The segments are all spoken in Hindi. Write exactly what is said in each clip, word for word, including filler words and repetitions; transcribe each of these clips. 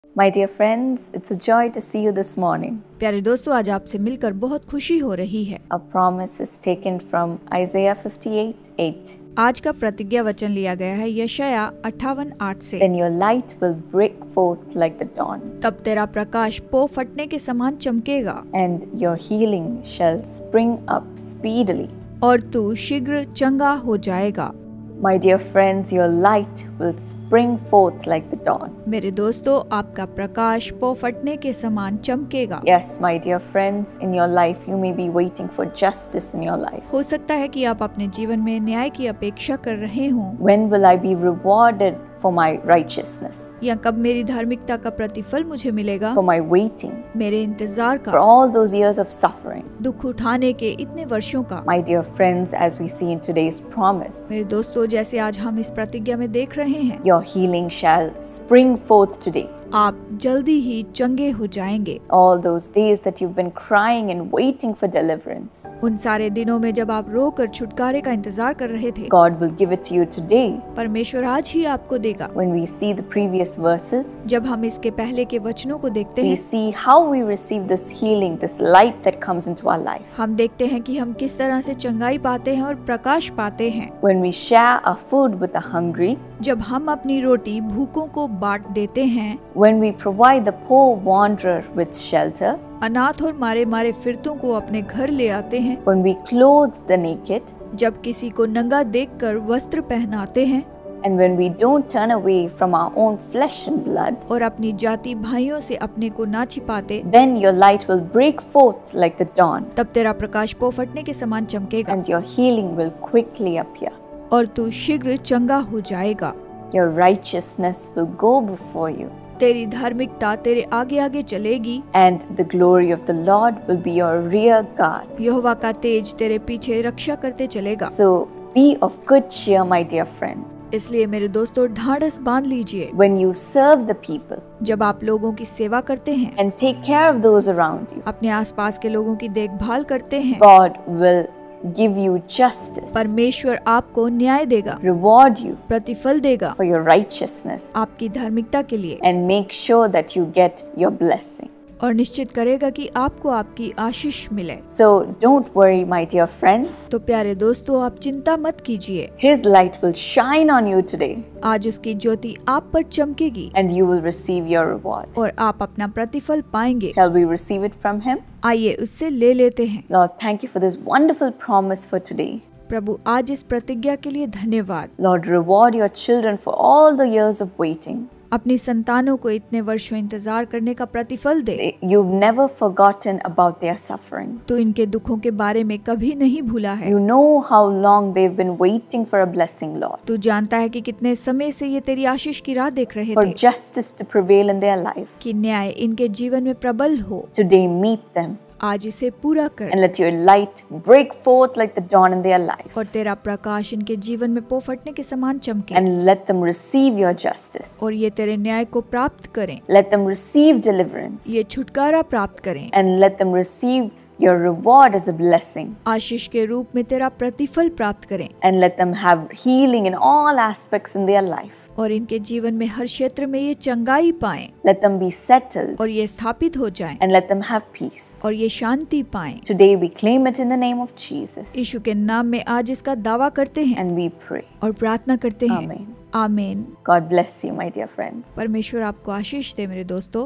My dear friends, it's a joy to see you this morning. प्यारे दोस्तों, आज आपसे मिलकर बहुत खुशी हो रही है। A promise is taken from Isaiah fifty-eight eight. आज का प्रतिज्ञा वचन लिया गया है यशाया अट्ठावन आठ से। Then your light will break forth like the dawn, तब तेरा प्रकाश पो फटने के समान चमकेगा and your healing shall spring up speedily. और तू शीघ्र चंगा हो जाएगा। My dear friends, your light will spring forth like the dawn. मेरे दोस्तों, आपका प्रकाश पो फटने के समान चमकेगा। Yes, my dear friends, in your life you may be waiting for justice in your life. हो सकता है कि आप अपने जीवन में न्याय की अपेक्षा कर रहे हों। When will I be rewarded for my righteousness? या कब मेरी धार्मिकता का प्रतिफल मुझे मिलेगा? For my waiting? मेरे इंतजार For का, all those years of suffering? दुख उठाने के इतने वर्षों का। My dear friends, as we see in today's promise, मेरे दोस्तों, जैसे आज हम इस प्रतिज्ञा में देख रहे हैं, your healing shall spring forth today. आप जल्दी ही चंगे हो जाएंगे। All those days that you've been crying and waiting for deliverance, उन सारे दिनों में जब आप रोकर छुटकारे का इंतजार कर रहे थे, God will give it to you today. परमेश्वर आज ही आपको देगा। When we see the previous verses, जब हम इसके पहले के वचनों को देखते we हैं, see how we receive this healing, this light that comes into our life. हम देखते हैं कि हम किस तरह से चंगाई पाते हैं और प्रकाश पाते हैं। When we share our food with the hungry, जब हम अपनी रोटी भूखों को बांट देते हैं, when we provide the poor wanderer with shelter, अनाथ और मारे मारे फिरतों को अपने घर ले आते हैं, when we clothe the naked, जब किसी को नंगा देखकर वस्त्र पहनाते हैं, and when we don't turn away from our own flesh and blood, और अपनी जाति भाइयों से अपने को ना छिपाते, then your light will break forth like the dawn, तब तेरा प्रकाश पो फटने के समान चमकेगा and your healing will quickly appear. और तू शीघ्र चंगा हो जाएगा। Your righteousness will go before you, तेरी धार्मिकता तेरे आगे आगे चलेगी, and the glory of the Lord will be your rear guard. यहोवा का तेज तेरे पीछे रक्षा करते चलेगा। So be of good cheer, my dear friends. इसलिए मेरे दोस्तों, ढाढ़स बांध लीजिए। When you serve the people जब आप लोगों की सेवा करते हैं, and take care of those around you, अपने आसपास के लोगों की देखभाल करते हैं, God will give you justice, परमेश्वर आपको न्याय देगा, reward you प्रतिफल देगा for your righteousness, आपकी धार्मिकता के लिए, and make sure that you get your blessing. और निश्चित करेगा कि आपको आपकी आशीष मिले। So don't worry, my dear friends. तो प्यारे दोस्तों, आप चिंता मत कीजिए। His light will shine on you today, आज उसकी ज्योति आप पर चमकेगी and you will receive your reward. और आप अपना प्रतिफल पाएंगे। Shall we receive it from Him? आइए उससे ले लेते हैं। Lord, thank you for this wonderful promise for today. प्रभु, आज इस प्रतिज्ञा के लिए धन्यवाद। Lord, reward your children for all the years of waiting. अपनी संतानों को इतने वर्षों इंतजार करने का प्रतिफल दे। They- You've never forgotten about their suffering. तो इनके दुखों के बारे में कभी नहीं भूला है। You know how long they've been waiting for a blessing, Lord, तू जानता है कि कितने समय से ये तेरी आशीष की राह देख रहे for थे justice to prevail in their life. कि न्याय इनके जीवन में प्रबल हो। Today, meet them आज इसे पूरा कर and let your light break forth like the dawn in their life, और तेरा प्रकाश इनके जीवन में पो फटने के समान चमके and let them receive your justice. और ये तेरे न्याय को प्राप्त करें, Let them receive deliverance, ये छुटकारा प्राप्त करें, and let them receive your reward as a blessing, आशीष के रूप में तेरा प्रतिफल प्राप्त करें, and let them have healing in all aspects in their life. और इनके जीवन में हर क्षेत्र में ये चंगाई पाएं Let them be settled, और ये स्थापित हो जाएं and let them have peace. और ये शांति पाएं। Today we claim it in the name of Jesus, यीशु के नाम में आज इसका दावा करते हैं and we pray. और प्रार्थना करते हैं। Amen. आमीन। God bless you, my dear friends. परमेश्वर आपको आशीष दे मेरे दोस्तों।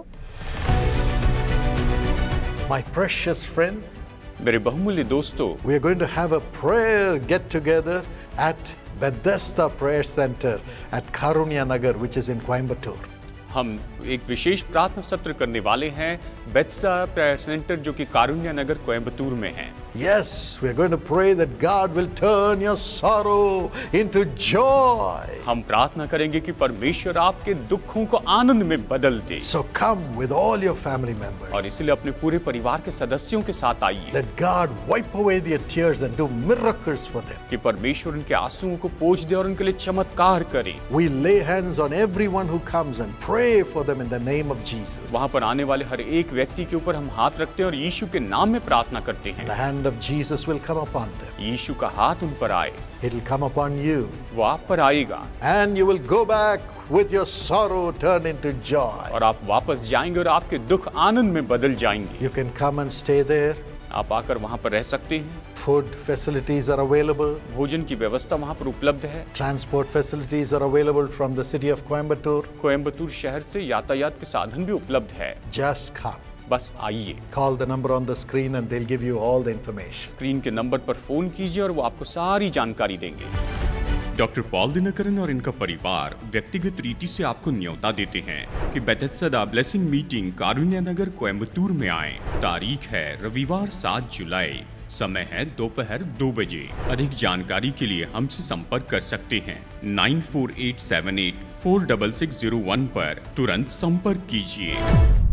My precious friend, मेरे बहुमूल्य दोस्तों, we are going to have a prayer get together at Bethesda Prayer Center at Karunya Nagar, which is in Coimbatore. हम एक विशेष प्रार्थना सत्र करने वाले हैं बेथेस्दा प्रेयर सेंटर जो कि कारुण्या नगर कोयम्बतूर में है। Yes, we are going to pray that God will turn your sorrow into joy. हम प्रार्थना करेंगे कि परमेश्वर आपके दुखों को आनंद में बदल दे। So come with all your family members. और इसलिए अपने पूरे परिवार के सदस्यों के साथ आइए। Let God wipe away their tears and do miracles for them. कि परमेश्वर उनके आंसुओं को पोंछ दे और उनके लिए चमत्कार करे। We lay hands on everyone who comes and pray for them in the name of Jesus. वहाँ पर आने वाले हर एक व्यक्ति के ऊपर हम हाथ रखते हैं और यीशु के नाम में प्रार्थना करते हैं। The hand hand of Jesus will come upon them. यीशु का हाथ उन पर आए, It will come upon you. वो आप पर आएगा And you will go back with your sorrow turned into joy. और आप वापस जाएंगे और आपके दुख आनंद में बदल जाएंगे। You can come and stay there. आप आकर वहां पर रह सकते हैं। Food facilities are available. भोजन की व्यवस्था वहां पर उपलब्ध है। Transport facilities are available from the city of Coimbatore. Coimbatore शहर से यातायात के साधन भी उपलब्ध है। Just come. बस आइए। Call the number on the screen and they'll give you all the information. Screen के नंबर पर फोन कीजिए और वो आपको सारी जानकारी देंगे। डॉक्टर पॉल दिनकरन और इनका परिवार व्यक्तिगत रीति से आपको न्योता देते हैं कि Bethesda blessing meeting Karunya Nagar Coimbatore में आए। तारीख है रविवार सात जुलाई, समय है दोपहर दो बजे। अधिक जानकारी के लिए हमसे संपर्क कर सकते हैं nine four eight seven eight four six six zero one पर तुरंत संपर्क कीजिए।